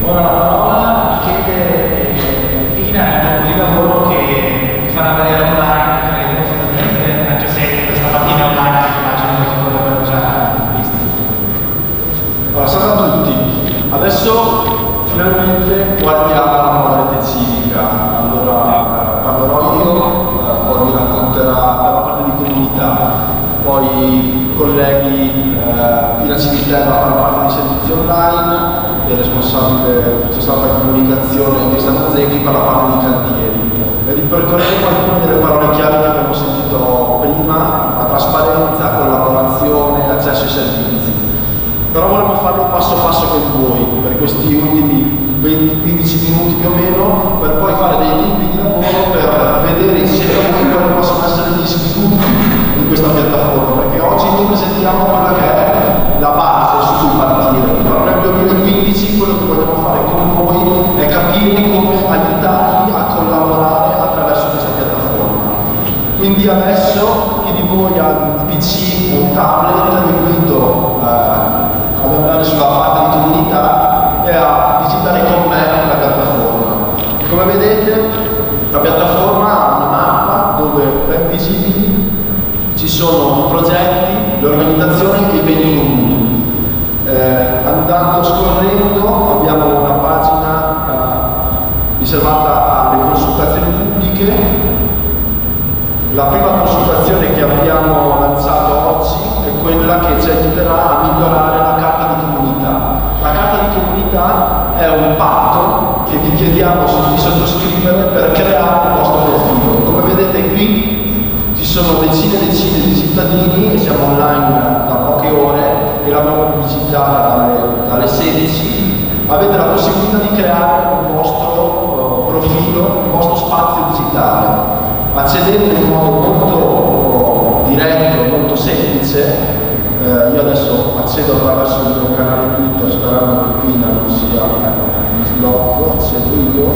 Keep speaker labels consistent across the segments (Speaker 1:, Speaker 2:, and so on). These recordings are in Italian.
Speaker 1: Ora la parola chiede Pina, il gruppo di lavoro che mi farà vedere online, credo, sostanzialmente, anche se questa mattina online immagino che si potrebbero già visto.
Speaker 2: Allora, salve a tutti. Adesso finalmente guardiamo la rete civica. Allora, parlerò io, poi mi racconterà la parte di comunità, poi i colleghi Pina Civitella fanno parte di servizi online, il responsabile ufficio stampa e comunicazione Cristiano Zecchi per la parte di cantieri. E ripercorreremo alcune delle parole chiave che abbiamo sentito prima: la trasparenza, collaborazione, accesso ai servizi. Però vorremmo farlo passo passo con voi per questi ultimi 20-15 minuti più o meno, per poi fare dei libri di lavoro per vedere insieme a voi quali possono essere gli sviluppi di questa piattaforma, perché oggi noi presentiamo quella che è la base su cui partire. Però nel 2015 quello che vogliamo fare con voi è capire come aiutarvi a collaborare attraverso questa piattaforma. Quindi adesso chi di voi ha un PC o un tablet, vi invito ad andare sulla parte di comunità e a visitare con me la piattaforma. Come vedete, la piattaforma ha una mappa dove ben visibili ci sono i progetti, le organizzazioni e i beni comuni. Andando scorrendo abbiamo una pagina riservata alle consultazioni pubbliche. La prima consultazione che abbiamo lanciato oggi è quella che ci aiuterà a migliorare la carta di comunità. La carta di comunità è un patto che vi chiediamo di sottoscrivere per creare il vostro profilo. Come vedete qui ci sono decine e decine di cittadini e siamo online da poche ore e l'abbiamo pubblicizzata dalle 16. Avete la possibilità di creare un vostro profilo, un vostro spazio digitale. Accedendo in modo molto diretto, molto semplice. Io adesso accedo attraverso il mio canale Twitter sperando che Pina non sia, mi sblocco, accedo io.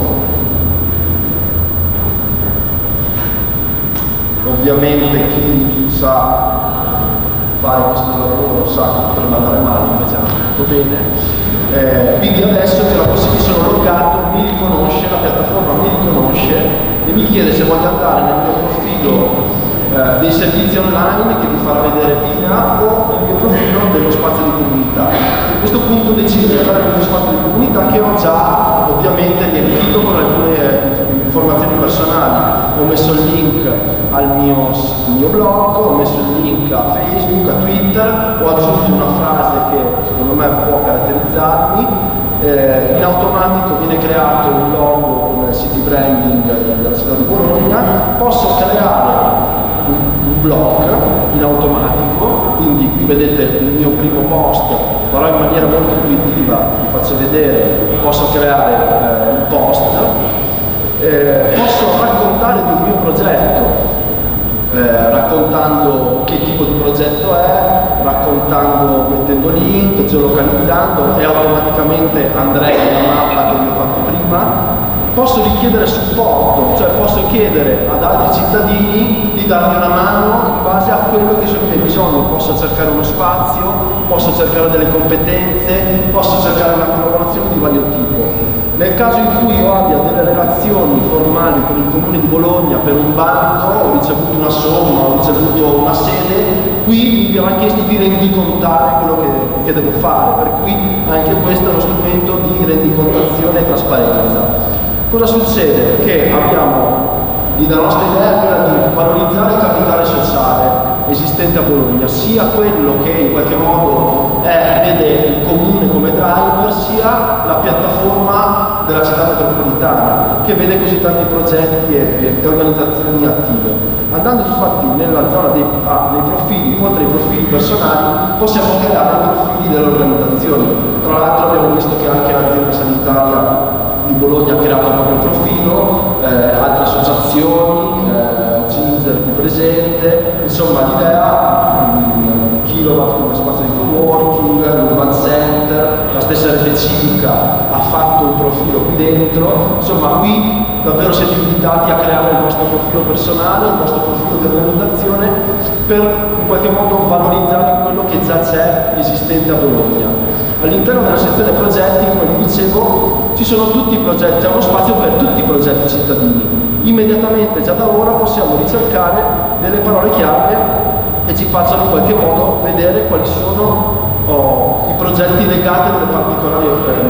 Speaker 2: Ovviamente chi sa fare questo lavoro sa che potrebbe andare male, invece è tutto bene. Quindi adesso che mi sono loggato, mi riconosce, la piattaforma mi riconosce e mi chiede se voglio andare nel mio profilo dei servizi online che vi farà vedere Pina o nel mio profilo dello spazio di comunità. A questo punto decido di andare nel mio spazio di comunità che ho già ovviamente riempito con alcune informazioni personali. Ho messo il link al mio blog, ho messo il link a Facebook, a Twitter, ho aggiunto una frase che secondo me può caratterizzarmi. In automatico viene creato un logo con il city branding della città di Bologna. Posso creare un blog in automatico, quindi qui vedete il mio primo post, però in maniera molto intuitiva vi faccio vedere, posso creare il post, posso raccontare del mio progetto, raccontando che tipo di progetto è, raccontando, mettendo link, geolocalizzando e automaticamente andrei nella mappa che vi ho fatto prima. Posso richiedere supporto, cioè posso chiedere ad altri cittadini di darmi una mano in base a quello che sono i miei bisogni. Posso cercare uno spazio, posso cercare delle competenze, posso cercare una collaborazione di vario tipo. Nel caso in cui io abbia delle relazioni formali con il Comune di Bologna per un bando, ho ricevuto una somma, ho ricevuto una sede, qui mi verrà chiesto di rendicontare quello che devo fare, per cui anche questo è uno strumento di rendicontazione e trasparenza. Cosa succede? Che la nostra idea è quella di valorizzare il capitale sociale esistente a Bologna, sia quello che in qualche modo vede il comune come driver, sia la piattaforma della città metropolitana, che vede così tanti progetti e organizzazioni attive. Andando infatti nella zona dei profili, oltre ai profili personali, possiamo creare i profili delle organizzazioni. Tra l'altro abbiamo visto che anche l'azienda sanitaria di Bologna ha creato il proprio profilo, altre associazioni, Ginger qui presente, insomma l'idea, Kilowatt come spazio di coworking, l'Urban Center, la stessa rete civica ha fatto un profilo qui dentro, insomma qui davvero siete invitati a creare il vostro profilo personale, il vostro profilo di organizzazione per in qualche modo valorizzare quello che già c'è esistente a Bologna. All'interno della sezione progetti, come vi dicevo, ci sono tutti i progetti, c'è uno spazio per tutti i progetti cittadini. Immediatamente, già da ora, possiamo ricercare delle parole chiave che ci facciano in qualche modo vedere quali sono i progetti legati a delle particolari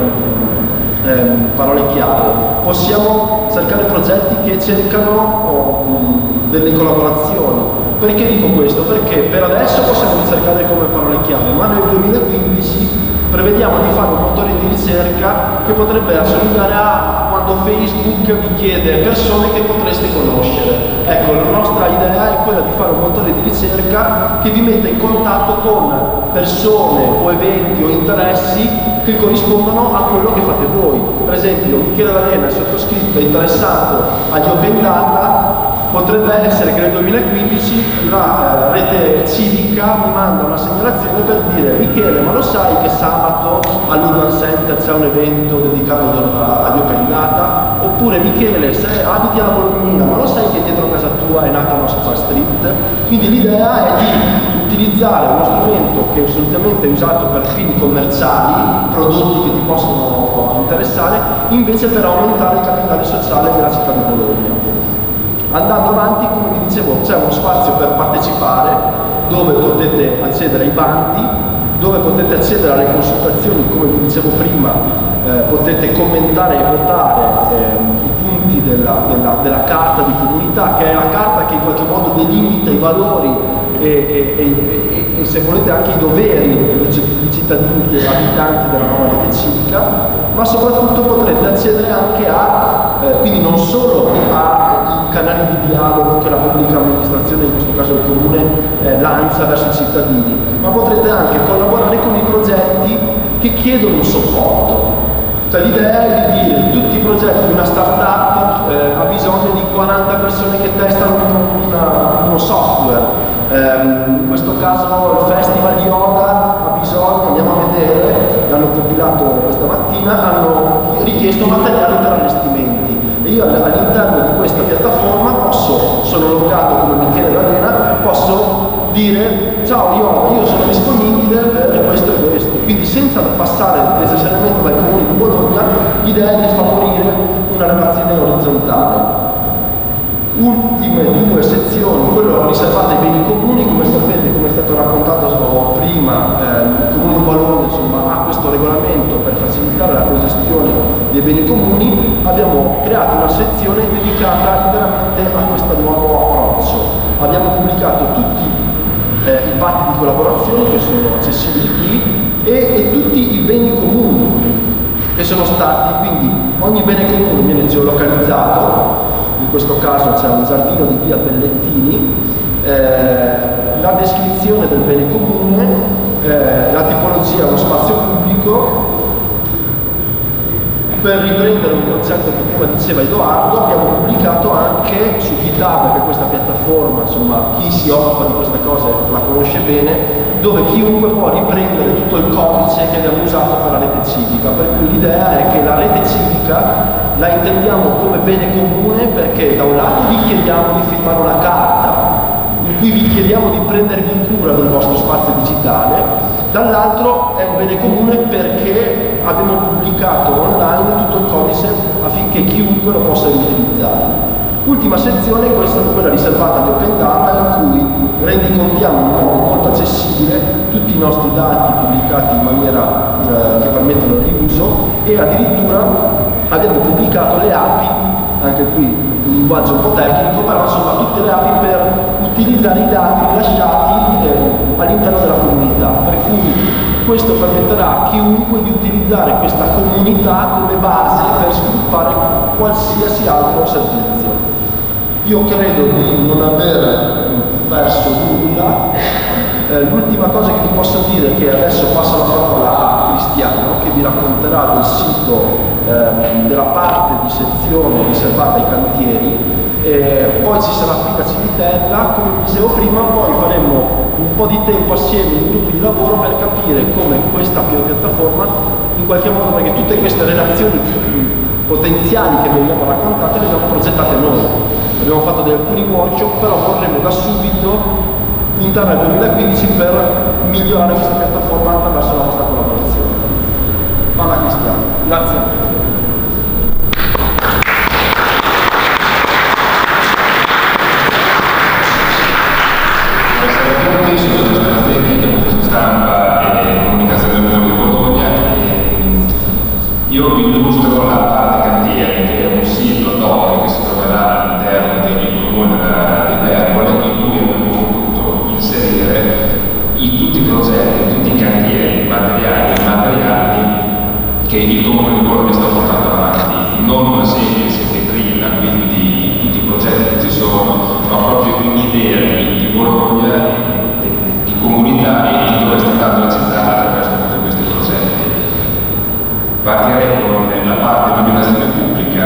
Speaker 2: parole chiave. Possiamo cercare progetti che cercano delle collaborazioni. Perché dico questo? Perché per adesso possiamo ricercare come parole chiave, ma nel 2015 prevediamo di fare un motore di ricerca che potrebbe assomigliare a quando Facebook vi chiede persone che potreste conoscere. Ecco, la nostra idea è quella di fare un motore di ricerca che vi metta in contatto con persone o eventi o interessi che corrispondono a quello che fate voi. Per esempio, Michele D'Arena, il sottoscritto, è interessato agli open data. Potrebbe essere che nel 2015 la rete civica mi manda una segnalazione per dire: Michele, ma lo sai che sabato all'Urban Center c'è un evento dedicato agli open data? Oppure: Michele, se abiti alla Bolognina, ma lo sai che dietro casa tua è nata una social street? Quindi l'idea è di utilizzare uno strumento che solitamente è usato per fini commerciali, prodotti che ti possono interessare, invece per aumentare il capitale sociale della città di Bologna. Andando avanti, come vi dicevo, c'è uno spazio per partecipare, dove potete accedere ai bandi, dove potete accedere alle consultazioni, come vi dicevo prima, potete commentare e votare i punti della carta di comunità, che è la carta che in qualche modo delimita i valori e se volete anche i doveri dei cittadini e abitanti della nuova rete civica, ma soprattutto potrete accedere anche quindi non solo ai canali di dialogo che la pubblica amministrazione, in questo caso il comune, lancia verso i cittadini, ma potrete anche collaborare con i progetti che chiedono un supporto. Cioè, l'idea è di dire: tutti i progetti, una startup ha bisogno di 40 persone che testano uno software, in questo caso il Festival di Yoga ha bisogno, andiamo a vedere, l'hanno compilato questa mattina, hanno richiesto materiali per allestimenti. E io all'interno di questa piattaforma sono logato come Michele D'Arena, posso dire: ciao io sono disponibile per questo e questo. Quindi senza passare necessariamente dai comuni di Bologna, l'idea è di favorire una relazione orizzontale. Ultime due sezioni, quello riservato ai beni comuni. Come sapete, come è stato raccontato prima, il Comune di Bologna ha questo regolamento per facilitare la cogestione dei beni comuni. Abbiamo creato una sezione dedicata interamente a questo nuovo approccio. Abbiamo pubblicato tutti i patti di collaborazione che sono accessibili qui e tutti i beni comuni che sono stati, quindi ogni bene comune viene geolocalizzato. In questo caso c'è un giardino di via Bellettini, la descrizione del bene comune, la tipologia, lo spazio pubblico. Per riprendere un concetto che prima diceva Edoardo, abbiamo pubblicato anche su GitHub, che è questa piattaforma, insomma, chi si occupa di queste cose la conosce bene, dove chiunque può riprendere tutto il codice che abbiamo usato per la rete civica. Per cui l'idea è che la rete civica la intendiamo come bene comune, perché da un lato vi chiediamo di firmare una carta in cui vi chiediamo di prendervi cura del vostro spazio digitale, dall'altro è un bene comune perché abbiamo pubblicato online tutto il codice affinché chiunque lo possa riutilizzare. Ultima sezione, questa è quella riservata agli open data, in cui rendicontiamo in modo molto accessibile tutti i nostri dati pubblicati in maniera che permettono il riuso, e addirittura abbiamo pubblicato le API, anche qui un linguaggio un po' tecnico, però insomma tutte le API per utilizzare i dati rilasciati all'interno della comunità, per cui questo permetterà a chiunque di utilizzare questa comunità come base per sviluppare qualsiasi altro servizio. Io credo di non aver perso nulla. L'ultima cosa che vi posso dire è che adesso passo la parola a Cristiano, che vi racconterà del sito, della parte di sezione riservata ai cantieri, poi ci sarà qui la Civitella, come vi dicevo prima. Poi faremo un po' di tempo assieme in gruppi di lavoro per capire come questa piattaforma, in qualche modo, perché tutte queste relazioni potenziali che vi abbiamo raccontato le abbiamo progettate noi. Abbiamo fatto alcuni workshop, però vorremmo da subito puntare al 2015 per migliorare questa piattaforma attraverso la nostra collaborazione. Parla Cristiano.
Speaker 3: Grazie. Io vi illustro la parte cantiere, che è un sito doc che si troverà all'interno del comune di Vergole, in cui abbiamo potuto inserire tutti i progetti, tutti i cantieri materiali e immateriali che il comune di Bologna sta portando avanti, non una semplice vetrina quindi di tutti i progetti che ci sono, ma proprio un'idea di Bologna, di comunità e di dove sta andando la città attraverso tutti questi progetti. Partirei con la parte di illuminazione pubblica.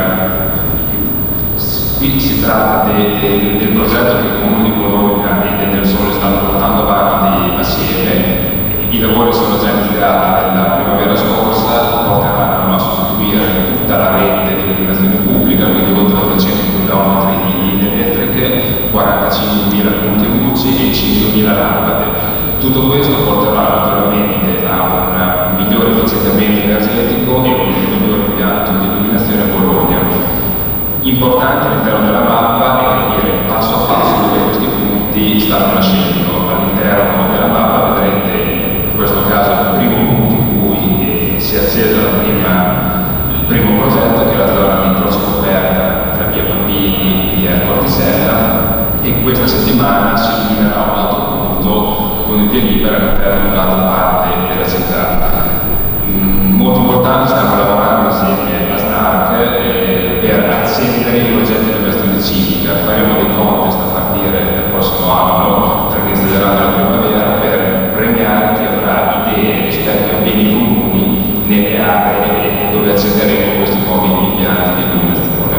Speaker 3: Qui si tratta del progetto che il Comune di Bologna e del Sole stanno portando avanti assieme. I lavori sono già iniziati nella primavera scorsa, porteranno a sostituire tutta la rete di illuminazione pubblica, quindi oltre 900 km di linee elettriche, 45.000 punti luci e 5.000 lampade. Tutto questo porterà naturalmente a un migliore efficientamento energetico e un migliore impianto di illuminazione a Bologna. Importante all'interno della mappa è capire passo a passo dove questi punti stanno nascendo. All'interno della mappa vedrete in questo caso il primo punto in cui si è acceso il primo progetto, che è la zona di incrocio coperta tra via Bambini e via Cortisella, e questa settimana si illuminerà un altro punto con il via libera all'interno di un'altra parte della città. Molto importante, stiamo lavorando insieme a SNARC per accendere i progetti di educazione civica. Faremo dei contest a partire dal prossimo anno, tra inizio dell'anno e la primavera, per premiare chi avrà idee rispetto ai beni comuni nelle aree dove accenderemo questi nuovi impianti di illuminazione.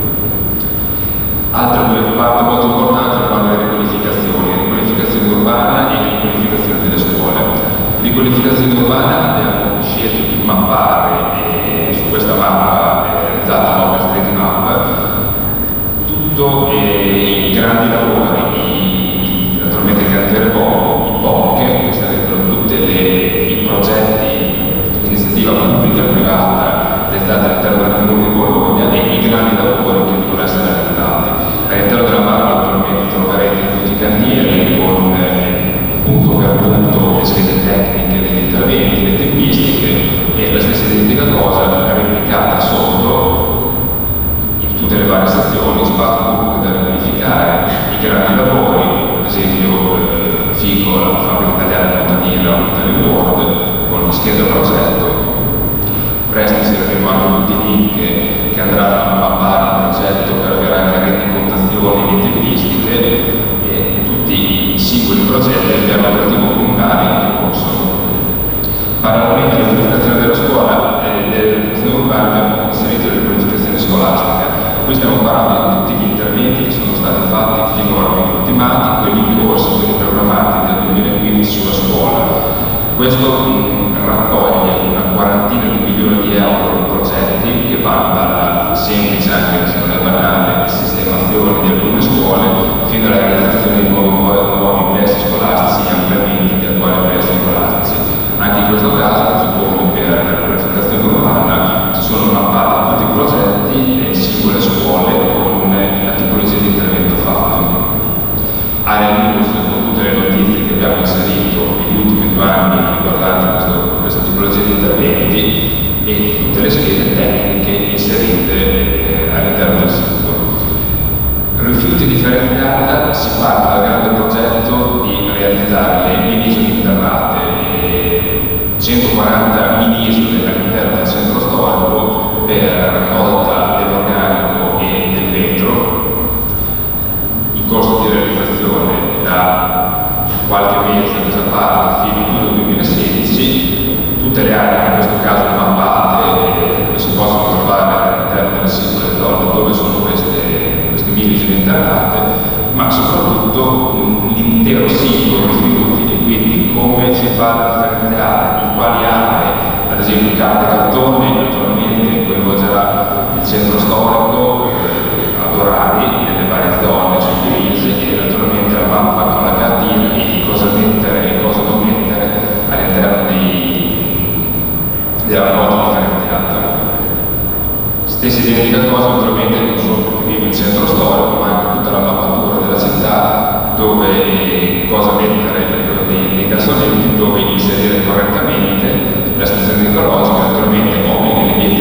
Speaker 3: Altra parte molto importante riguarda le riqualificazione urbana e riqualificazione delle scuole. Riqualificazione urbana abbiamo scelto di mappare su questa mappa realizzata da OpenStreetMap tutto i grandi lavori, naturalmente il cantiere POC, che sarebbero tutti i progetti di iniziativa pubblica e privata realizzati all'interno del Comune di Bologna e i grandi lavori che devono essere realizzati. All'interno della mappa naturalmente troverete tutti i cantieri con punto per punto le schede tecniche degli interventi, le tempistiche e la stessa identica cosa replicata sotto in tutte le varie stazioni, spazio pubblico da riqualificare, i grandi lavori, ad esempio FICO, la fabbrica italiana di Montaniera, Italy World, con la scheda progetto. Presto inseriremo anche tutti i link che andranno a mappare il progetto per avere anche rendicontazioni e tempistiche e tutti i singoli progetti del piano operativo comunale in corso. Parallelamente alla riqualificazione della scuola e dell'educazione urbana abbiamo inserito la riqualificazione scolastica. Qui stiamo parlando di tutti gli interventi che sono stati fatti finora, quindi ultimati, quelli in corso, quelli programmati dal 2015 sulla scuola. Questo raccoglie una quarantina di milioni di euro di progetti che vanno dalla semplice, anche se non è banale, sistemazione di alcune scuole fino alla realizzazione di nuovi plessi scolastici e ampliamenti di attuali plessi scolastici. Anche in questo caso, così come per la riqualificazione urbana, ci sono mappati tutti i progetti e singole scuole con la tipologia di intervento fatto. Area news con tutte le notizie che abbiamo inserito negli ultimi 2 anni riguardanti questa tipologia di interventi e tutte le schede tecniche inserite all'interno del sito. Rifiuti differenziata, si parte dal grande progetto di realizzare le mini-isole interrate, 140 mini-isole all'interno del centro storico per raccolta dell'organico e del vetro. Il costo di realizzazione da qualche mese a questa parte fino al 2016, tutte le aree in questo caso mappate che si possono trovare all'interno delle singole zone dove sono queste mini-isole interrate, ma soprattutto l'intero sito rifiuti e quindi come si fa a differenziare in quali aree, ad esempio carta e cartone naturalmente coinvolgerà il centro storico ad orari nelle varie zone suddivise e naturalmente la mappa con la cartina di cosa mettere e cosa non mettere all'interno della raccolta differenziata. Stessa identica cosa naturalmente non solo il centro storico ma anche tutta la mappatura della città dove cosa mettere nei cassonetti, dove inserire correttamente la stazione ecologica, naturalmente obbliga le vie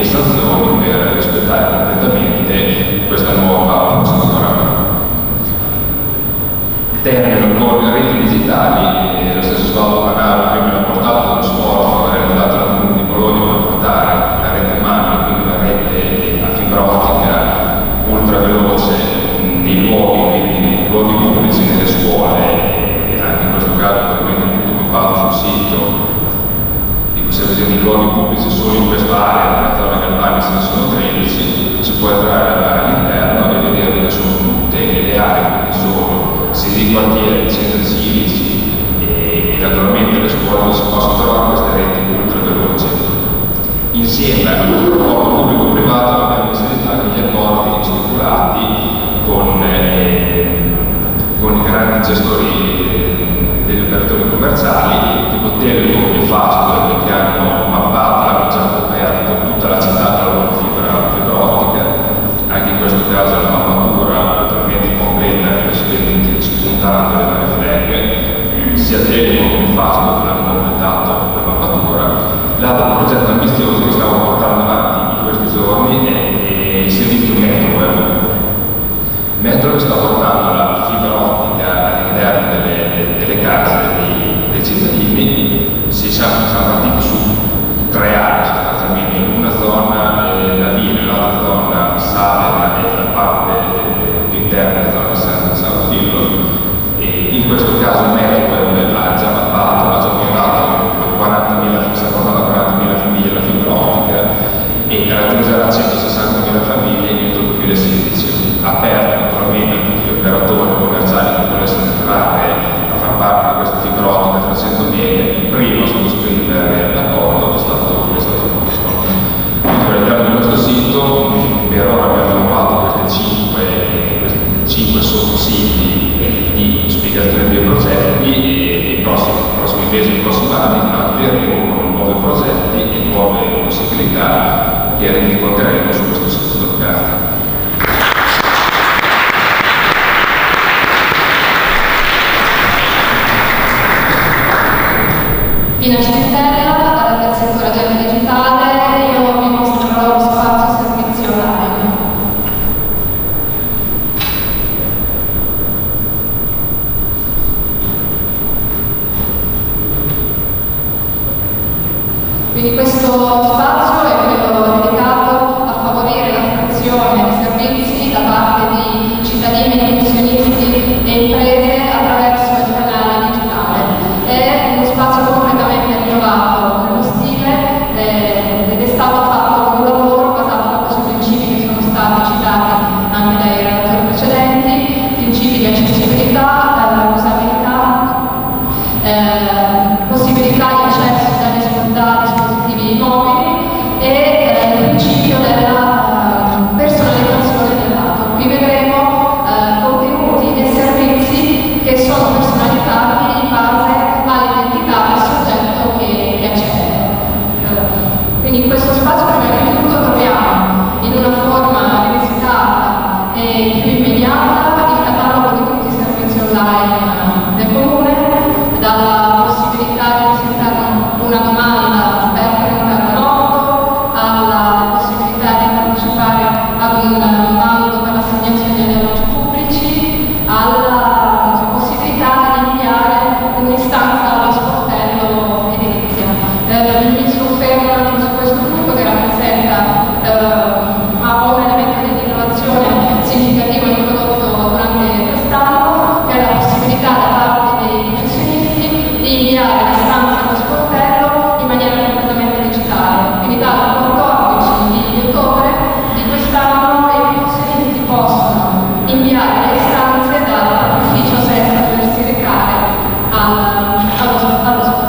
Speaker 3: coinvolgerà 160.000 famiglie entro il 2016, aperto naturalmente a tutti gli operatori commerciali che volessero entrare a far parte di questa fibra ottica 300 mega, il primo a sottoscrivere l'accordo è stato posto. All'interno del nostro sito per ora abbiamo lavorato questi 5 sottositi di spiegazione dei progetti e nei prossimi mesi, nei prossimi anni apriremo con nuovi progetti e nuove possibilità che rendiconteremo su questo sito podcast.
Speaker 4: Pina Centella, del settore agenda digitale, io vi mostrerò lo spazio servizio online. Quindi questo spazio è quello dedicato a favorire la fruizione di servizi da parte di cittadini, professionisti e imprese attraverso il canale digitale. È uno spazio completamente rinnovato nello stile ed è stato fatto un lavoro basato proprio sui principi che sono stati citati anche dai relatori precedenti, principi di accessibilità, usabilità, possibilità di accesso da dispositivi mobili e il principio della personalizzazione del dato. Qui vedremo contenuti e servizi che sono personalizzati in base all'identità del soggetto che accede. Quindi in questo spazio prima di tutto troviamo in una forma rivisitata e più immediata il catalogo di tutti i servizi online del comune, dalla possibilità di presentare una domanda per prenotare un auto, alla possibilità di partecipare ad un bando per l'assegnazione degli alloggi pubblici, alla possibilità di inviare un'istanza allo sportello edilizia. Mi soffermo un attimo su questo punto che rappresenta un elemento di innovazione significativo introdotto durante quest'anno, che è la possibilità da parte dei professionisti di inviare l'istanza allo sportello in maniera completamente digitale. Quindi dal 14 di ottobre di quest'anno i professionisti possono inviare le istanze dall'ufficio senza doversi recare allo sportello.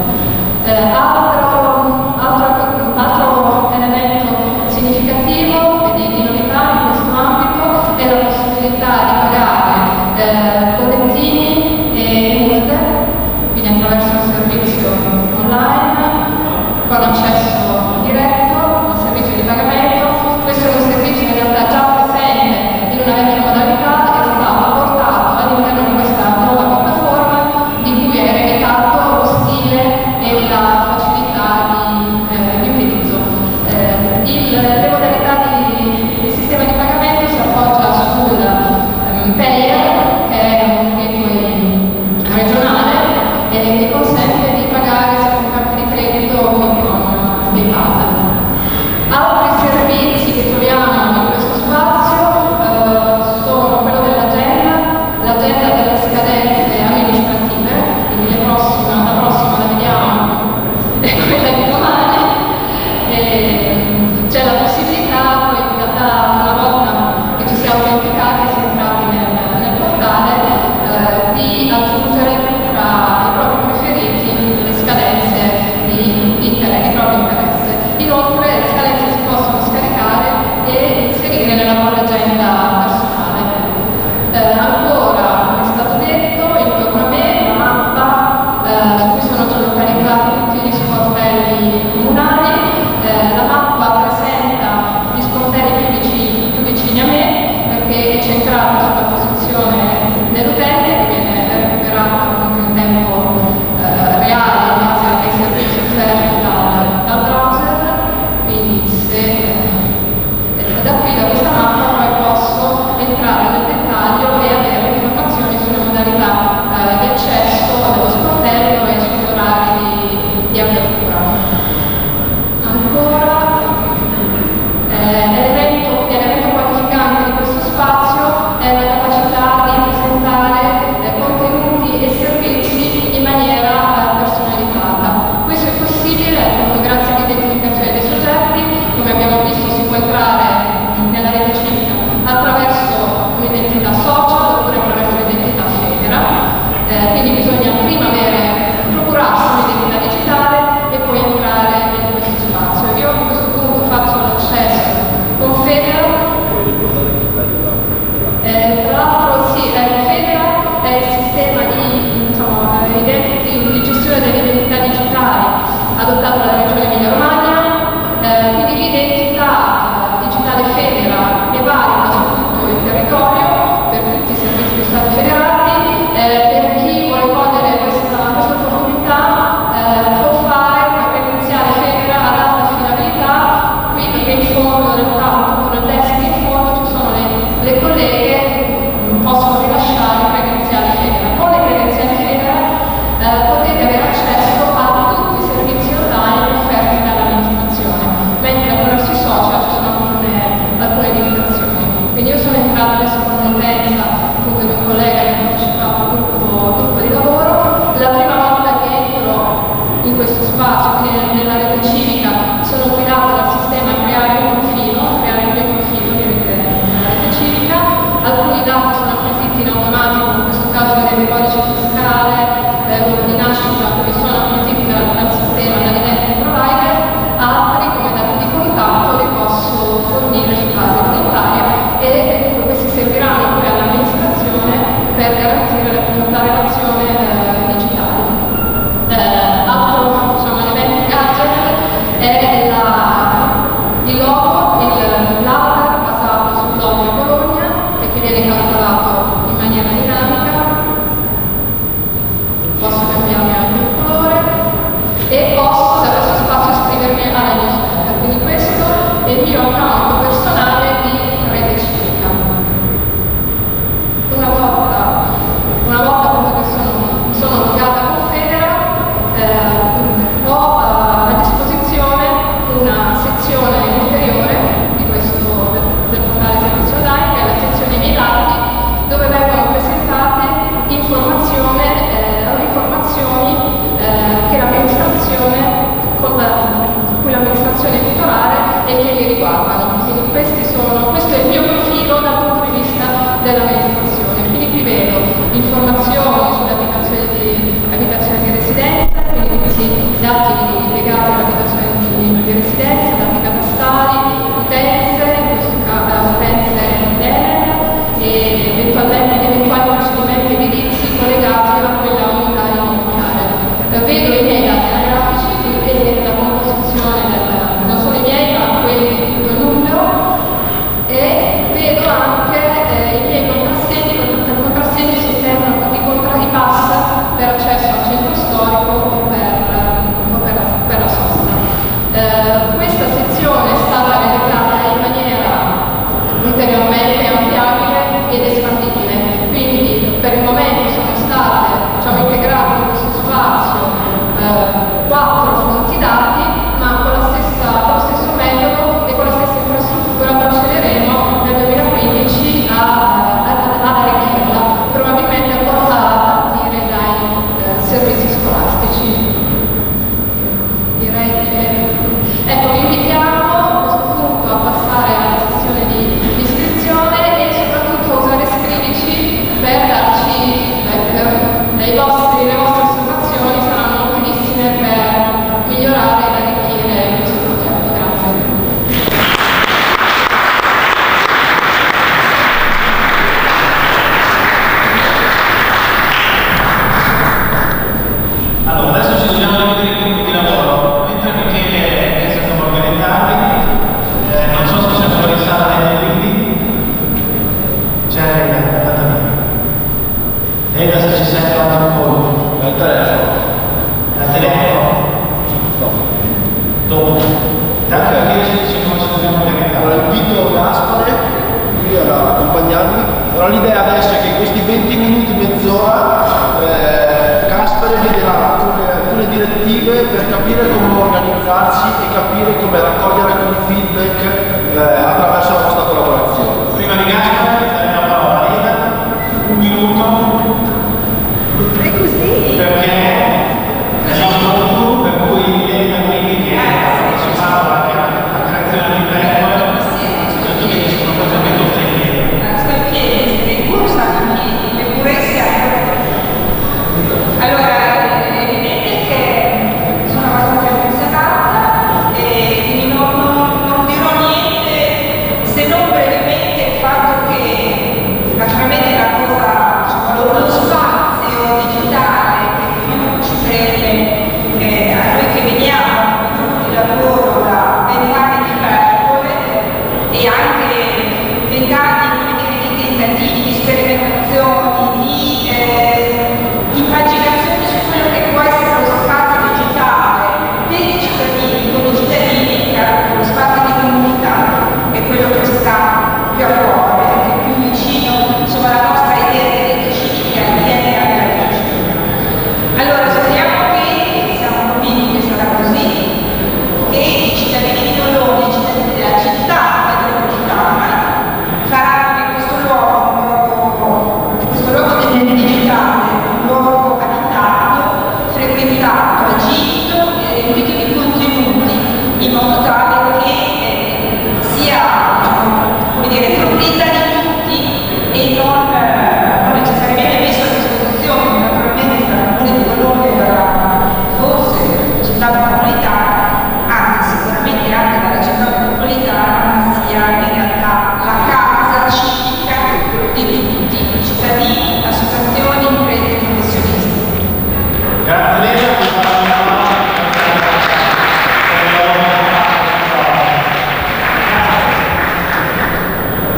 Speaker 4: Altro elemento significativo e di novità in questo ambito è la possibilità di pagare bollettini e multe, quindi attraverso un servizio online con accesso diretto al servizio di pagamento. Questo è un servizio in realtà già presente in una vecchia modalità e è stato portato all'interno di questa nuova piattaforma di cui è ereditato lo stile e la facilità di utilizzo. Le modalità del sistema di pagamento si appoggia sul Payer, che è un gateway regionale che consente di pagare sia con carta di credito o con PayPal. Altri servizi che troviamo in questo spazio sono quello dell'agenda, l'agenda delle scadenze amministrative, quindi la prossima la vediamo, è quella di domani. C'è la possibilità poi una volta che ci si è autenticati e si è entrati nel portale di aggiungere tra i propri preferiti le scadenze di proprio interesse. Inoltre le scadenze si possono scaricare e inserire nella propria agenda personale. Ancora, come è stato detto, intorno a me la mappa su cui sono localizzati tutti gli sportelli comunali. La mappa presenta gli sportelli più vicini a me perché è centrata sulla posizione dell'utente che viene recuperata in tempo reale in base ai servizi offerti dal browser. Quindi da qui, da questa mappa, poi posso entrare nel dettaglio e avere informazioni sulle modalità di accesso allo sportello e sugli orari di apertura. Ancora, l'elemento qualificante di questo spazio è la capacità di presentare contenuti e servizi in maniera personalizzata. Questo è possibile appunto grazie all'identificazione dei soggetti, come abbiamo visto sicuramente può entrare nella rete civica attraverso un'identità social oppure attraverso l'identità federa, quindi bisogna prima procurarsi un'identità digitale e poi entrare in questo spazio. Io a questo punto faccio l'accesso con Federa. Tra l'altro sì, Federa è il sistema di di gestione delle identità digitali adottato dalla Regione Emilia-Romagna, quindi l'identità digitale Federa è valida su tutto il territorio, per tutti i servizi di Stato federati, per chi vuole cogliere questa opportunità può fare una credenziale Federa ad alta affidabilità, qui perché in fondo, in realtà, appunto nel desk in fondo ci sono le colleghe che possono rilasciare credenziali Federa. Con le credenziali Federa potete avere accesso a tutti i servizi online offerti dall'amministrazione, mentre attraverso i social ci sono alcune limitazioni. Quindi io sono entrata adesso con un'utenza appunto di un collega che ha partecipato al gruppo di lavoro. La prima volta che entro in questo spazio, quindi nella rete civica, sono guidata dal sistema a creare un mio profilo che vedete nella rete civica. Alcuni dati sono acquisiti in automatico, in questo caso vedete il codice fiscale, luogo di nascita, che sono acquisiti dal sistema, dall'identity provider. Altri, come dati di contatto, li posso fornire su base volontaria e questi serviranno poi all'amministrazione per garantire la relazione digitale. Altro elemento gadget è il logo, l'alter basato sul logo di Bologna e che viene calcolato in maniera dinamica. Posso cambiarmi anche il colore e posso da questo spazio iscrivermi alla newsletter. Quindi questo è il mio account personale di rete civica. Una volta appunto che sono logata con Federa, ho a disposizione una sezione ulteriore del portale servizi online, che è la sezione miei dati, dove vengono presentate informazioni che l'amministrazione, cui l'amministrazione è titolare e che mi riguardano. Quindi questo è il mio profilo dal punto di vista dell'amministrazione. Quindi qui vedo informazioni sulle abitazioni di residenza, quindi tutti dati legati all'abitazione di residenza, dati catastali, utenze, in questo caso utenze interne e eventuali procedimenti edilizi collegati a quella unità immobiliare. Vedo i miei dati anagrafici, quindi vedete la composizione non solo i miei ma quelli di tutto il nucleo, e vedo anche i miei contrassegni. Per contrassegni si intendono i pass per accesso al centro storico o per la sosta. Questa sezione è stata realizzata in maniera ulteriormente ampliabile ed espandibile, quindi per il momento sono state integrate in questo spazio 4 fonti dati, ma con lo stesso metodo e con la stessa infrastruttura procederemo nel 2015 ad arricchirla, probabilmente a partire dai servizi scolastici. Direi che vi invitiamo a questo punto a passare alla sessione di iscrizione e soprattutto a usare Scrivici per darci feedback. Le vostre osservazioni saranno utilissime per migliorare ed arricchire questo progetto. Grazie.
Speaker 1: Allora, adesso ci dobbiamo dividere i gruppi di lavoro, mentre Michele si sono organizzati, non so se c'è fuori sala dei quindi c'è Leda se ci sente ancora
Speaker 2: al telefono.
Speaker 1: al telefono dopo tanto perché ci dobbiamo organizzare.
Speaker 2: Allora invito Gaspare qui ad accompagnarmi. Allora l'idea adesso è che in questi 20 minuti, mezz'ora, Gaspare vi darà alcune direttive per capire come organizzarsi e capire come raccogliere alcuni feedback attraverso la nostra collaborazione.
Speaker 1: Prima di Gaspare daremo la parola a Leda, un minuto.
Speaker 5: È così?
Speaker 1: Perché è il nostro gruppo, per cui Leda quindi che ha partecipato anche alla creazione di Blackboard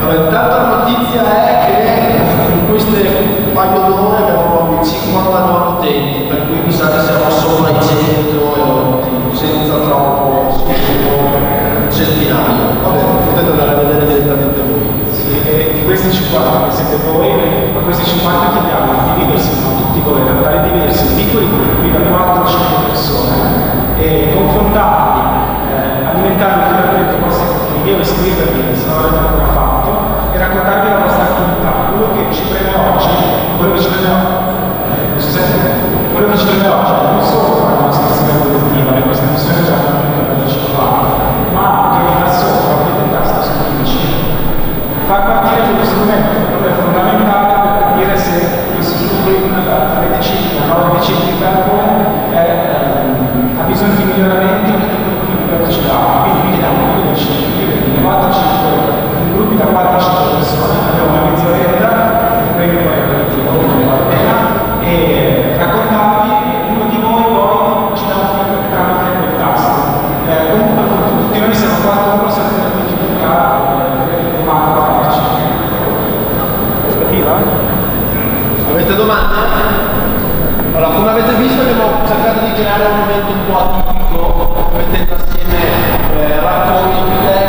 Speaker 2: Intanto la notizia è che in queste paio d'ore abbiamo 50 nuovi utenti, per cui mi sa che siamo sopra i 100 senza troppo centinaio. Vabbè, potete andare a vedere direttamente voi.
Speaker 1: Sì, e di questi 50 che siete voi, ma questi 50 chiediamo di dividersi, non tutti voi, in realtà diversi, piccoli gruppi da 4-5 persone e confrontarli, alimentarli chiaramente i vostri figli o iscrivervi se non l'avete ancora fatto e raccontarvi la vostra attività. Quello che ci preme oggi, quello che ci preme oggi è non solo fare una scansione produttiva, le queste missioni già hanno partecipato, ma anche da sopra avete il tasto su 15. Far partire quello strumento è fondamentale per capire se questo strumento, la nuova disciplina di carbone ha bisogno di miglioramenti o di velocità. Quindi vi diamo un leadership in gruppi da 4-5 persone, abbiamo una mezz'oretta, un premio relativo, e raccontarvi, uno di voi poi ci dà un feedback tramite quel tasto. Comunque tutti noi siamo 4 ore senza difficoltà, domanda da farci. Capiva?
Speaker 2: Avete domande? Allora, come avete visto abbiamo cercato di creare un momento un po' atipico, mettendo assieme racconti di idee